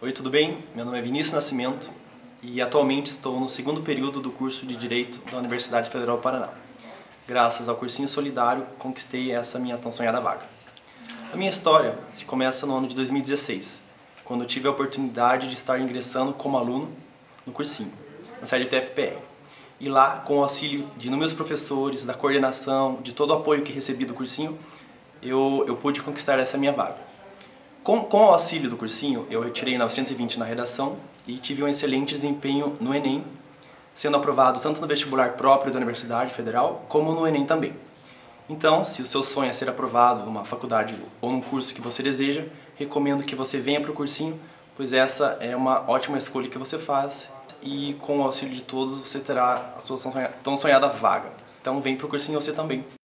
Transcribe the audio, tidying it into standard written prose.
Oi, tudo bem? Meu nome é Vinícius Nascimento e atualmente estou no segundo período do curso de Direito da Universidade Federal do Paraná. Graças ao cursinho solidário, conquistei essa minha tão sonhada vaga. A minha história se começa no ano de 2016, quando tive a oportunidade de estar ingressando como aluno no cursinho, na sede do TFPR. E lá, com o auxílio de inúmeros professores, da coordenação, de todo o apoio que recebi do cursinho, eu pude conquistar essa minha vaga. Com o auxílio do cursinho, eu tirei 920 na redação e tive um excelente desempenho no Enem, sendo aprovado tanto no vestibular próprio da Universidade Federal, como no Enem também. Então, se o seu sonho é ser aprovado numa faculdade ou num curso que você deseja, recomendo que você venha para o cursinho, pois essa é uma ótima escolha que você faz e com o auxílio de todos você terá a sua tão sonhada vaga. Então vem para o cursinho você também.